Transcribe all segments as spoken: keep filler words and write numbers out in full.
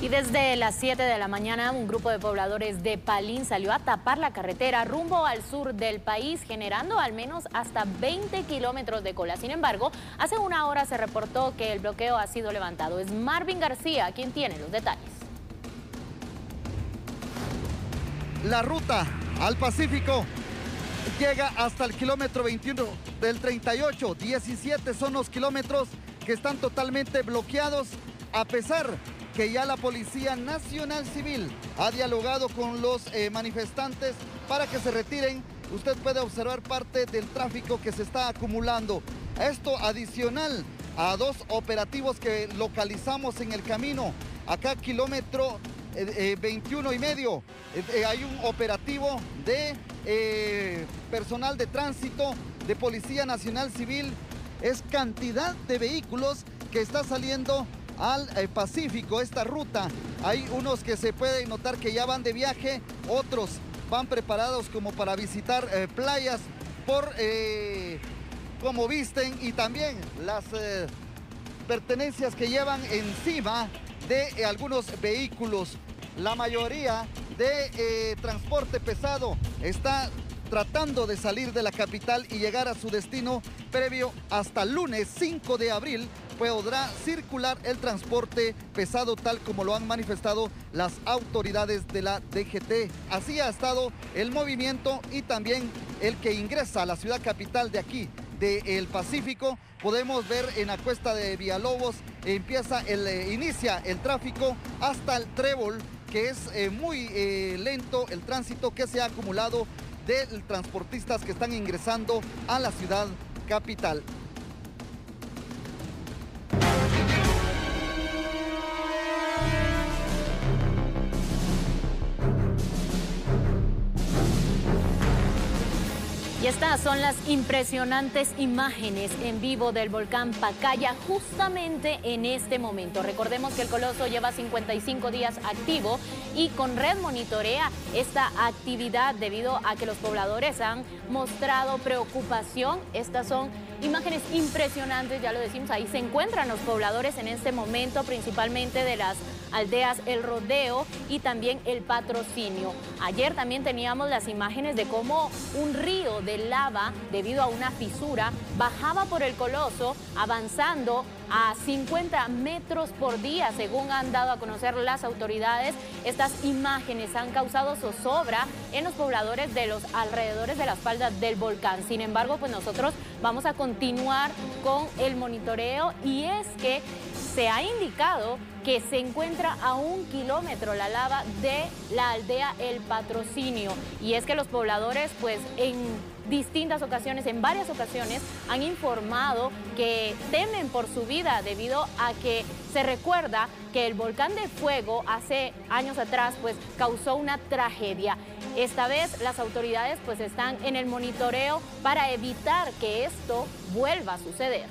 Y desde las siete de la mañana, un grupo de pobladores de Palín salió a tapar la carretera rumbo al sur del país, generando al menos hasta veinte kilómetros de cola. Sin embargo, hace una hora se reportó que el bloqueo ha sido levantado. Es Marvin García quien tiene los detalles. La ruta al Pacífico llega hasta el kilómetro veintiuno del treinta y ocho. diecisiete son los kilómetros que están totalmente bloqueados, a pesar que ya la Policía Nacional Civil ha dialogado con los eh, manifestantes para que se retiren. Usted puede observar parte del tráfico que se está acumulando. Esto adicional a dos operativos que localizamos en el camino. Acá kilómetro eh, eh, veintiuno y medio eh, eh, hay un operativo de eh, personal de tránsito de Policía Nacional Civil. Es cantidad de vehículos que está saliendo al eh, Pacífico, esta ruta. Hay unos que se puede notar que ya van de viaje, otros van preparados como para visitar eh, playas por eh, cómo visten y también las eh, pertenencias que llevan encima de eh, algunos vehículos. La mayoría de eh, transporte pesado está tratando de salir de la capital y llegar a su destino previo hasta el lunes cinco de abril. Podrá circular el transporte pesado tal como lo han manifestado las autoridades de la D G T. Así ha estado el movimiento y también el que ingresa a la ciudad capital de aquí, del Pacífico. Podemos ver en la cuesta de Villalobos, empieza el, eh, inicia el tráfico hasta el Trébol, que es eh, muy eh, lento el tránsito que se ha acumulado de transportistas que están ingresando a la ciudad capital. Y estas son las impresionantes imágenes en vivo del volcán Pacaya justamente en este momento. Recordemos que el coloso lleva cincuenta y cinco días activo y con Red monitorea esta actividad debido a que los pobladores han mostrado preocupación. Estas son imágenes impresionantes, ya lo decimos, ahí se encuentran los pobladores en este momento, principalmente de las aldeas El Rodeo y también El Patrocinio. Ayer también teníamos las imágenes de cómo un río de lava, debido a una fisura, bajaba por el coloso, avanzando a cincuenta metros por día, según han dado a conocer las autoridades. Estas imágenes han causado zozobra en los pobladores de los alrededores de las faldas del volcán. Sin embargo, pues nosotros vamos a continuar con el monitoreo y es que se ha indicado que se encuentra a un kilómetro la lava de la aldea El Patrocinio. Y es que los pobladores, pues en distintas ocasiones, en varias ocasiones, han informado que temen por su vida debido a que se recuerda que el volcán de fuego hace años atrás pues causó una tragedia. Esta vez las autoridades pues están en el monitoreo para evitar que esto vuelva a suceder.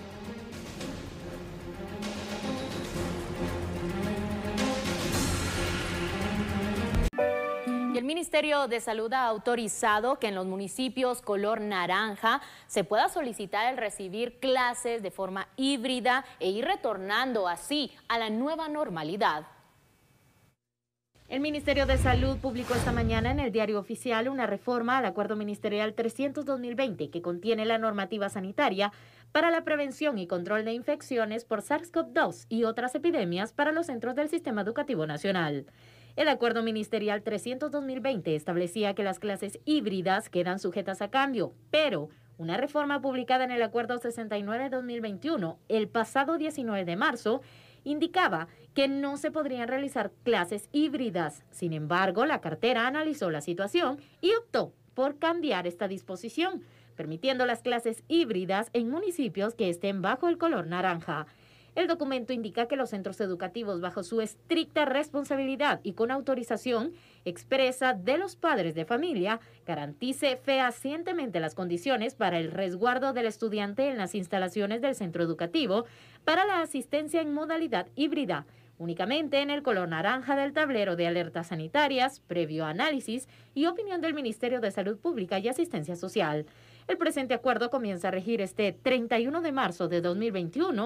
Y el Ministerio de Salud ha autorizado que en los municipios color naranja se pueda solicitar el recibir clases de forma híbrida e ir retornando así a la nueva normalidad. El Ministerio de Salud publicó esta mañana en el Diario Oficial una reforma al Acuerdo Ministerial trescientos dos mil veinte que contiene la normativa sanitaria para la prevención y control de infecciones por SARS CoV dos y otras epidemias para los centros del Sistema Educativo Nacional. El Acuerdo Ministerial trescientos dos mil veinte establecía que las clases híbridas quedan sujetas a cambio, pero una reforma publicada en el Acuerdo sesenta y nueve dos mil veintiuno el pasado diecinueve de marzo indicaba que no se podrían realizar clases híbridas. Sin embargo, la cartera analizó la situación y optó por cambiar esta disposición, permitiendo las clases híbridas en municipios que estén bajo el color naranja. El documento indica que los centros educativos, bajo su estricta responsabilidad y con autorización expresa de los padres de familia, garantice fehacientemente las condiciones para el resguardo del estudiante en las instalaciones del centro educativo para la asistencia en modalidad híbrida, únicamente en el color naranja del tablero de alertas sanitarias, previo análisis y opinión del Ministerio de Salud Pública y Asistencia Social. El presente acuerdo comienza a regir este treinta y uno de marzo de dos mil veintiuno,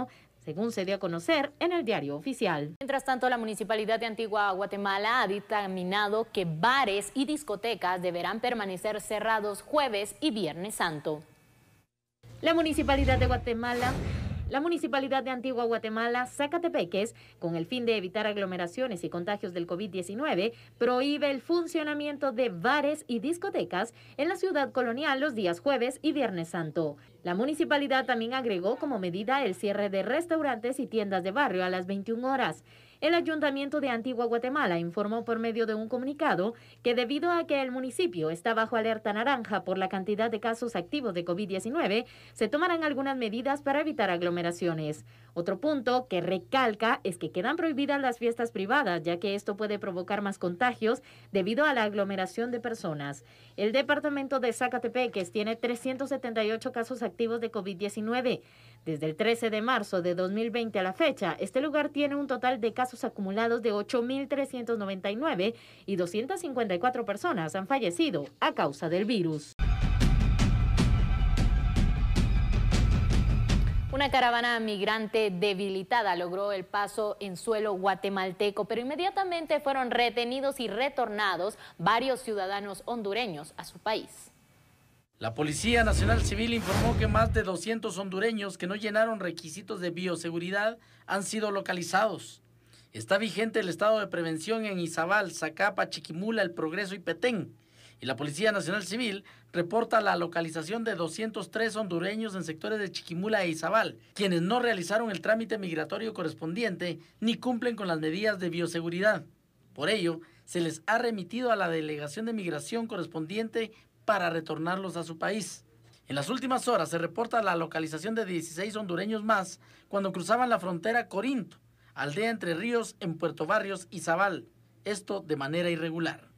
según se dio a conocer en el Diario Oficial. Mientras tanto, la Municipalidad de Antigua Guatemala ha dictaminado que bares y discotecas deberán permanecer cerrados jueves y viernes santo. La Municipalidad de Guatemala... La Municipalidad de Antigua Guatemala, Zacatepeques, con el fin de evitar aglomeraciones y contagios del COVID diecinueve, prohíbe el funcionamiento de bares y discotecas en la ciudad colonial los días jueves y viernes santo. La municipalidad también agregó como medida el cierre de restaurantes y tiendas de barrio a las veintiuna horas. El Ayuntamiento de Antigua Guatemala informó por medio de un comunicado que debido a que el municipio está bajo alerta naranja por la cantidad de casos activos de COVID diecinueve, se tomarán algunas medidas para evitar aglomeraciones. Otro punto que recalca es que quedan prohibidas las fiestas privadas, ya que esto puede provocar más contagios debido a la aglomeración de personas. El departamento de Zacatepeques tiene trescientos setenta y ocho casos activos de COVID diecinueve. Desde el trece de marzo de dos mil veinte a la fecha, este lugar tiene un total de casos acumulados de ocho mil trescientos noventa y nueve y doscientas cincuenta y cuatro personas han fallecido a causa del virus. Una caravana migrante debilitada logró el paso en suelo guatemalteco, pero inmediatamente fueron retenidos y retornados varios ciudadanos hondureños a su país. La Policía Nacional Civil informó que más de doscientos hondureños que no llenaron requisitos de bioseguridad han sido localizados. Está vigente el estado de prevención en Izabal, Zacapa, Chiquimula, El Progreso y Petén. Y la Policía Nacional Civil reporta la localización de doscientos tres hondureños en sectores de Chiquimula e Izabal, quienes no realizaron el trámite migratorio correspondiente ni cumplen con las medidas de bioseguridad. Por ello, se les ha remitido a la Delegación de Migración correspondiente para retornarlos a su país. En las últimas horas se reporta la localización de dieciséis hondureños más cuando cruzaban la frontera Corinto, aldea Entre Ríos en Puerto Barrios, Izabal, esto de manera irregular.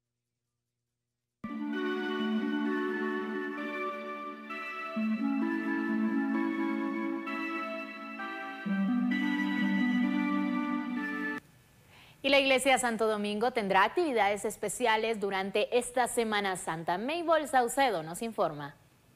Y la Iglesia Santo Domingo tendrá actividades especiales durante esta Semana Santa. Maybol Saucedo nos informa.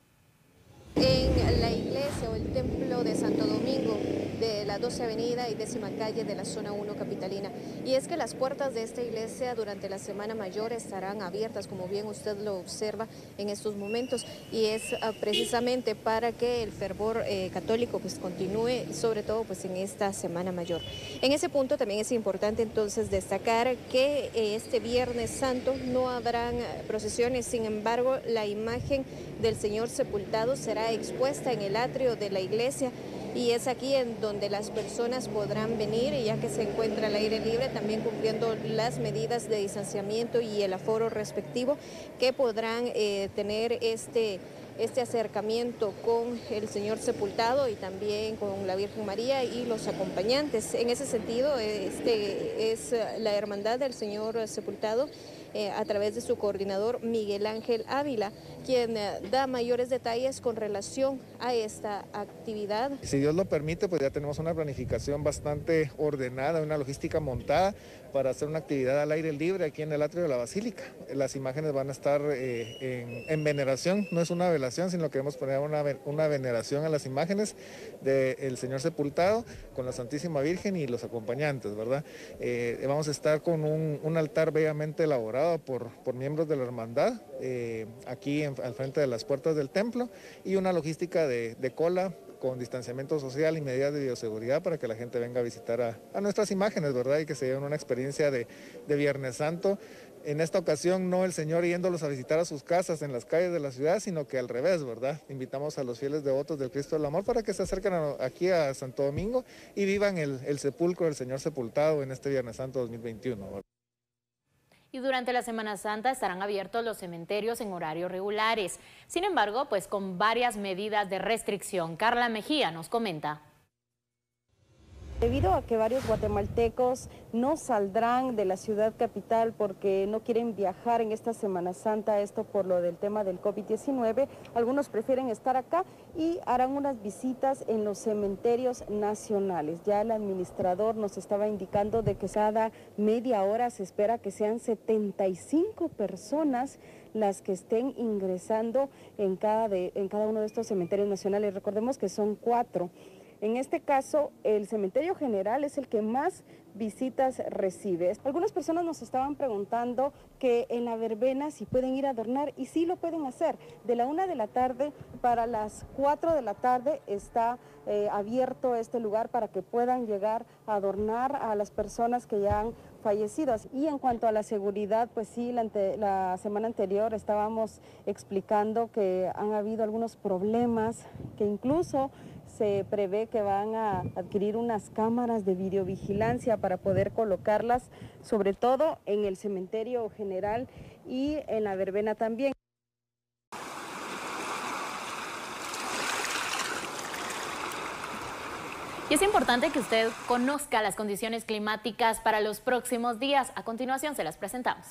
En la iglesia o el templo de Santo Domingo de la doce Avenida y décima calle de la zona uno capitalina. Y es que las puertas de esta iglesia durante la Semana Mayor estarán abiertas, como bien usted lo observa en estos momentos, y es uh, precisamente para que el fervor eh, católico pues continúe, sobre todo pues en esta Semana Mayor. En ese punto también es importante entonces destacar que eh, este Viernes Santo no habrán procesiones, sin embargo la imagen del Señor sepultado será expuesta en el atrio de la iglesia, y es aquí en donde las personas podrán venir, ya que se encuentra al aire libre, también cumpliendo las medidas de distanciamiento y el aforo respectivo, que podrán eh, tener este, este acercamiento con el Señor sepultado y también con la Virgen María y los acompañantes. En ese sentido, este es la Hermandad del Señor sepultado, Eh, a través de su coordinador Miguel Ángel Ávila, quien eh, da mayores detalles con relación a esta actividad. Si Dios lo permite, pues ya tenemos una planificación bastante ordenada, una logística montada para hacer una actividad al aire libre aquí en el atrio de la Basílica. Las imágenes van a estar eh, en, en veneración, no es una velación, sino que queremos poner una, una veneración a las imágenes del Señor sepultado con la Santísima Virgen y los acompañantes, ¿verdad? Eh, vamos a estar con un, un altar bellamente elaborado Por, por miembros de la hermandad, eh, aquí en, al frente de las puertas del templo, y una logística de, de cola con distanciamiento social y medidas de bioseguridad para que la gente venga a visitar a, a nuestras imágenes, ¿verdad? Y que se lleven una experiencia de, de Viernes Santo. En esta ocasión no el Señor yéndolos a visitar a sus casas en las calles de la ciudad, sino que al revés, ¿verdad? Invitamos a los fieles devotos del Cristo del Amor para que se acerquen a, aquí a Santo Domingo y vivan el, el sepulcro del Señor sepultado en este Viernes Santo dos mil veintiuno, ¿verdad? Y durante la Semana Santa estarán abiertos los cementerios en horarios regulares. Sin embargo, pues con varias medidas de restricción. Carla Mejía nos comenta. Debido a que varios guatemaltecos no saldrán de la ciudad capital porque no quieren viajar en esta Semana Santa, esto por lo del tema del COVID diecinueve, algunos prefieren estar acá y harán unas visitas en los cementerios nacionales. Ya el administrador nos estaba indicando de que cada media hora se espera que sean setenta y cinco personas las que estén ingresando en cada, de, en cada uno de estos cementerios nacionales. Recordemos que son cuatro. En este caso, el cementerio general es el que más visitas recibe. Algunas personas nos estaban preguntando que en la verbena si pueden ir a adornar, y sí lo pueden hacer. De la una de la tarde para las cuatro de la tarde está eh, abierto este lugar para que puedan llegar a adornar a las personas que ya han fallecido. Y en cuanto a la seguridad, pues sí, la, ante, la semana anterior estábamos explicando que han habido algunos problemas, que incluso se prevé que van a adquirir unas cámaras de videovigilancia para poder colocarlas, sobre todo en el cementerio general y en la verbena también. Y es importante que usted conozca las condiciones climáticas para los próximos días. A continuación se las presentamos.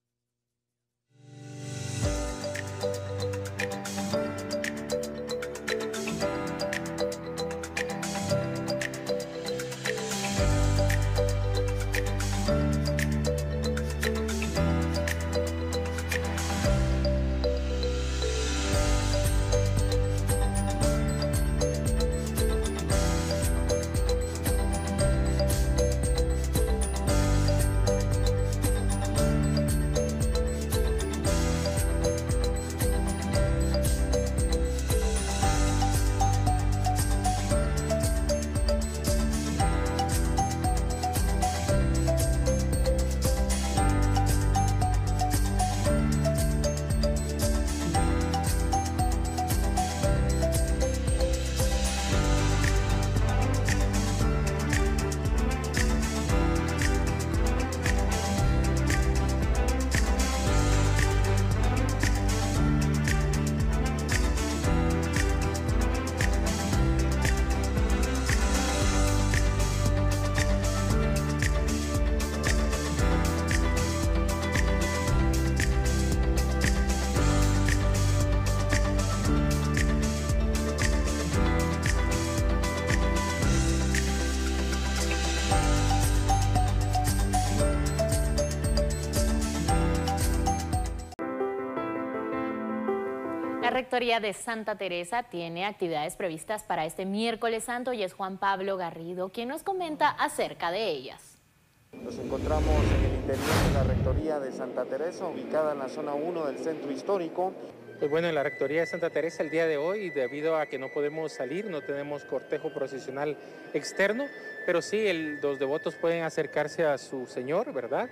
La Rectoría de Santa Teresa tiene actividades previstas para este miércoles santo y es Juan Pablo Garrido quien nos comenta acerca de ellas. Nos encontramos en el interior de la Rectoría de Santa Teresa, ubicada en la zona uno del centro histórico. Pues bueno, en la Rectoría de Santa Teresa el día de hoy, debido a que no podemos salir, no tenemos cortejo procesional externo, pero sí el, los devotos pueden acercarse a su Señor, ¿verdad?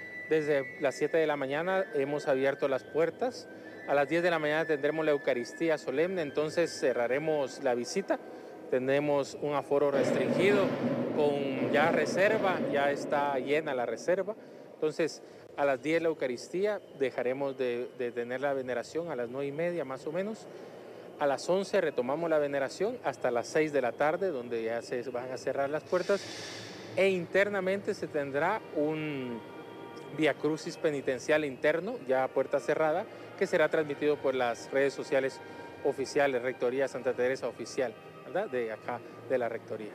Desde las siete de la mañana hemos abierto las puertas. A las diez de la mañana tendremos la Eucaristía solemne, entonces cerraremos la visita. Tenemos un aforo restringido con ya reserva, ya está llena la reserva. Entonces, a las diez la Eucaristía, dejaremos de, de tener la veneración a las nueve y media más o menos. A las once retomamos la veneración hasta las seis de la tarde, donde ya se van a cerrar las puertas. E internamente se tendrá un Vía Crucis penitencial interno, ya a puerta cerrada, que será transmitido por las redes sociales oficiales, Rectoría Santa Teresa Oficial, ¿verdad? De acá, de la Rectoría.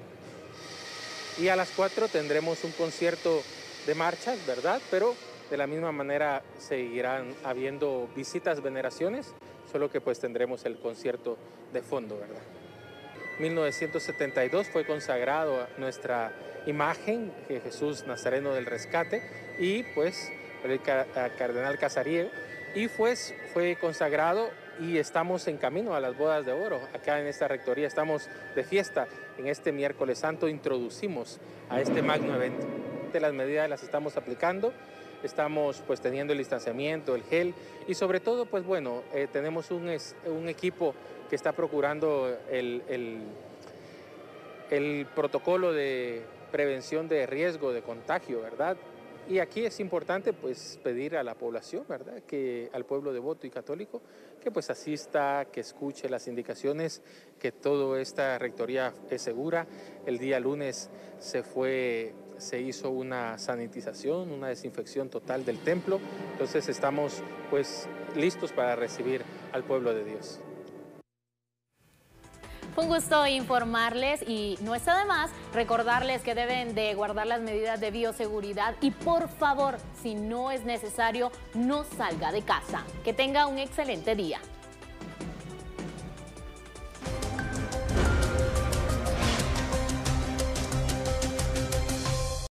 Y a las cuatro tendremos un concierto de marchas, ¿verdad? Pero de la misma manera seguirán habiendo visitas, veneraciones, solo que pues tendremos el concierto de fondo, ¿verdad? mil novecientos setenta y dos fue consagrado nuestra imagen, Jesús Nazareno del Rescate, y pues el cardenal Casariego, y pues fue consagrado y estamos en camino a las bodas de oro. Acá en esta rectoría estamos de fiesta. En este miércoles santo introducimos a este magno evento. Las medidas las estamos aplicando, estamos pues teniendo el distanciamiento, el gel, y sobre todo pues bueno, eh, tenemos un, es, un equipo que está procurando el, el, el protocolo de prevención de riesgo de contagio, ¿verdad? Y aquí es importante pues pedir a la población, ¿verdad? Que al pueblo devoto y católico, que pues asista, que escuche las indicaciones, que toda esta rectoría es segura. El día lunes se fue, se hizo una sanitización, una desinfección total del templo, entonces estamos pues listos para recibir al pueblo de Dios. Fue un gusto informarles y no está de más recordarles que deben de guardar las medidas de bioseguridad y por favor, si no es necesario, no salga de casa. Que tenga un excelente día.